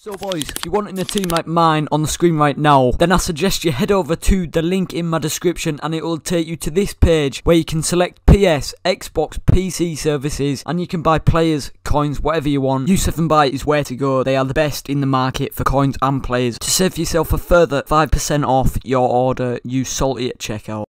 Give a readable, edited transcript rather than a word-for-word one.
So boys, if you're wanting a team like mine on the screen right now, then I suggest you head over to the link in my description and it will take you to this page where you can select PS, Xbox, PC services and you can buy players, coins, whatever you want. U7Buy is where to go. They are the best in the market for coins and players. To save yourself a further 5% off your order, use Saulty at checkout.